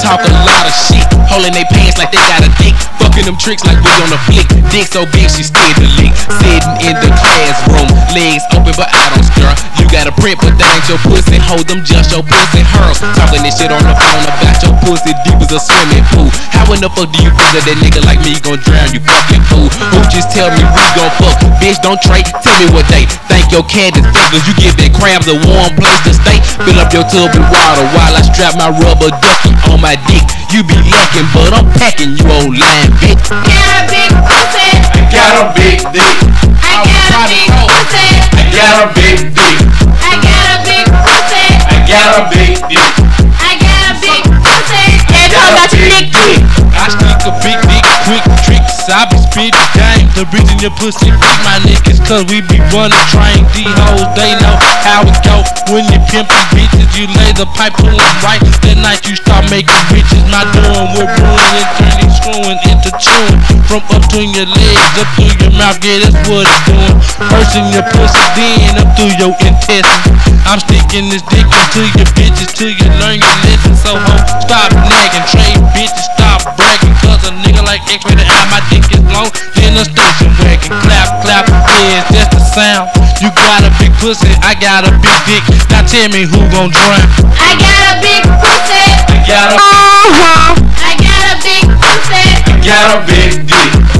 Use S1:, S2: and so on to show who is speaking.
S1: talk a lot of shit, holding they pants like they got a dick, fucking them tricks like we on a flick. Dick so big she scared to leak. Sitting in the classroom, legs open but I don't stir. You got a print but that ain't your pussy. Hold them just your pussy hurl. Talking this shit on the phone about your pussy deep as a swimming pool. How in the fuck do you figure that nigga like me gon' drown you fucking fool? Who just tell me we gon' fuck? Bitch don't trade, tell me what they think your candy fingers. You give that crabs a warm place to stay. Fill up your tub with water while I strap my rubber ducky on my dick. You be lacking but I'm packing you old lying bitch.
S2: Got a big pussy.
S3: I got a big dick.
S2: I got a big pussy.
S3: I got a big dick.
S2: I got a big pussy.
S3: I got a big dick.
S2: I got a big pussy. And talk about your big dick.
S1: I stick a big dick, quick tricks, I be spitting game. The reason your pussy big, my niggas, cause we be running train. These hoes, they know how it go. When you pimpin' bitches, you lay the pipe to them right. That night you start making bitches. My doing will ruin and turning, screwing into chewing. From up to your legs, up through your mouth, yeah, that's what it's doing. First in your pussy, then up through your intestines. I'm sticking this dick into your bitches till you learn your lesson. So ho, stop nagging, trade bitches, stop bragging. Cause a nigga like X-rated eye, my dick is long, then a station wagon. Clap, clap, yeah, that's the sound. You got a big pussy, I got a big dick. Now tell me who gon' drown.
S2: I got a big pussy.
S3: I got a
S2: I got a big pussy.
S3: I got a big dick.